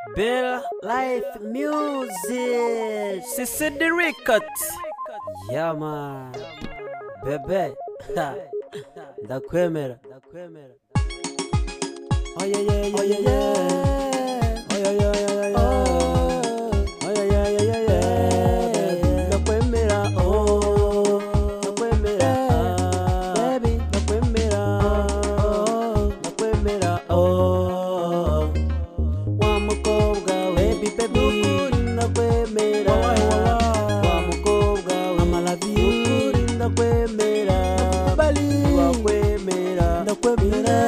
Bell Life Music. C'est the record. Yeah man. Bebe. Ndakwemera. Oh yeah yeah yeah yeah yeah. Oh yeah yeah yeah yeah. Oh yeah yeah yeah yeah yeah. Ndakwemera. Oh. Ndakwemera. Baby. Ndakwemera. Oh. Ndakwemera. Oh. Wa mukobwa we. Baby baby. Ndakwemera. Wa mukobwa we. I'm love you. Ndakwemera. Ndakwemera. Ndakwemera.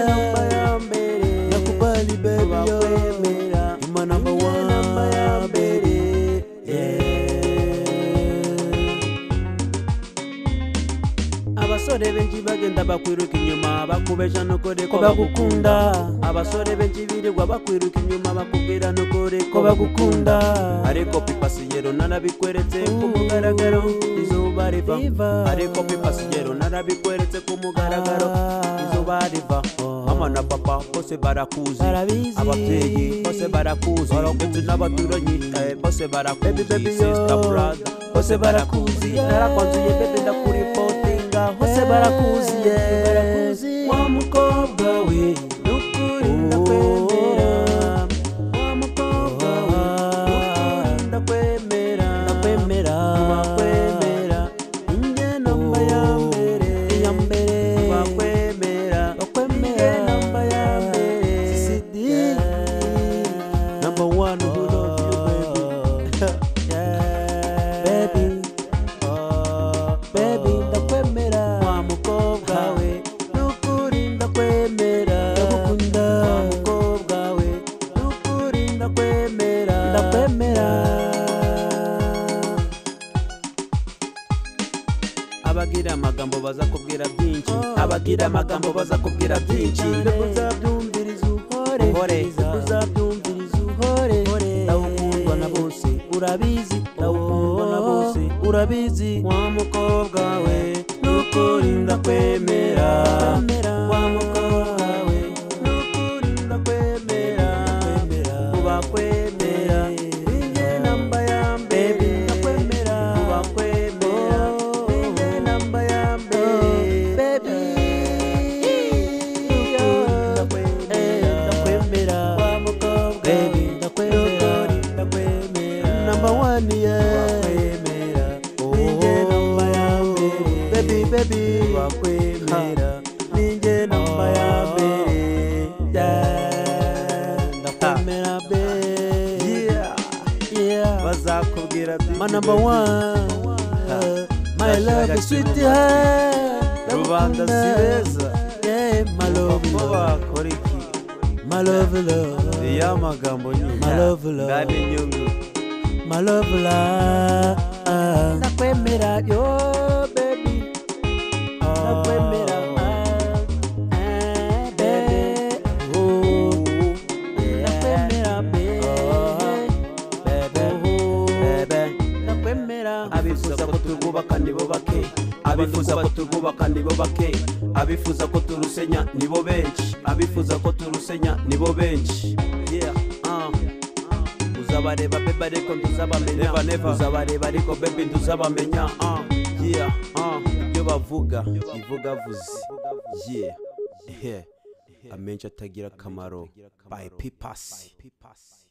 Abasore benshi bagenda bakwiruka inyuma bakubesha nukuri ko bagukunda. Abasore benshi birirwa bakwiruka inyuma bakubwira nukuri ko bagukunda. Ariko pipasiyero narabikweretse ku mugaragaro izuba riva. Ariko pipasiyero narabikweretse ku mugaragaro izuba riva. Mama na papa bose barakuzi, ababyeyi bose barakuzi, ndetse n'abaturanyi bose barakuzi, sister brother bose barakuzi. Narakwanzuye bebe ndakuripotinga bose barakuzi. Wa mukobwa we nukuri ndakwemera. Wa mukobwa we nukuri ndakwemera. Ndakwemera inge namba ya mbere wakwemera. Number one who love you, baby. Baby, ndakwemera. Wa mukobwa we nukuri ndakwemera. Ndagukunda. Wa mukobwa we nukuri ndakwemera. Abagira amagambo baza kubwira byinshi, abagira amagambo baza kubwira byinshi. Uzabyumviriza uhore, uzabyumviriza uhore. Ndawukundwa na bose urabizi, ndawukundwa na bose urabizi. Wa mukobwa we nukuri ndakwemera. Wa mukobwa we nukuri ndakwemera. Ubakwemera inge namba ya mbere. Ndakwemera ubakwemera inge namba ya mbere. Baby ndakwemera. Wa mukobwa baby ndakwemera. Number one yeah. Ninge namba ya mbere. Baby baby wakwemera. Ninge namba ya mbere. Ndakwemera baby. Yeah. Bazakubwira my number one. My love is sweet heart. Rubanda sibeza. Yeah, my love bakora iki? My love love. Ya magambo nyine. My love love. Ndani nyungu. My love love. Ndakwemera yo baby. Ndakwemera baby. Oh. Ndakwemera baby. Ndakwemera. Abifuza ko turwubaka nibo bake. Abifuza ko turwubaka nibo bake. Abifuza ko turusenya nibo benshi. Abifuza ko turusenya nibo benshi. Yeah. Uzabareba bebe ariko ntuzabamenya. Uzabareba ariko bebe ntuzabamenya. Yeah. Ibyo bavuga ivuga vuzi. Yeah. Amenshi atagira akamaro by Pipasi.